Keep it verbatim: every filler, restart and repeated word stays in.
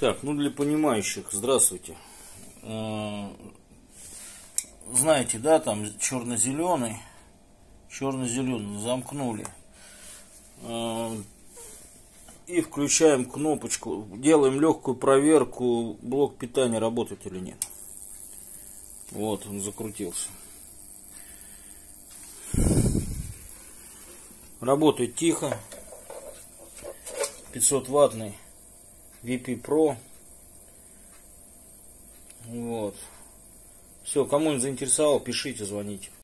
Так, ну для понимающих, здравствуйте. Знаете, да, там черно-зеленый, черно-зеленый, замкнули. И включаем кнопочку, делаем легкую проверку, блок питания работает или нет. Вот, он закрутился. Работает тихо. пятьсот ваттный ви пи Pro. Вот. Все, кому не заинтересовало, пишите, звоните.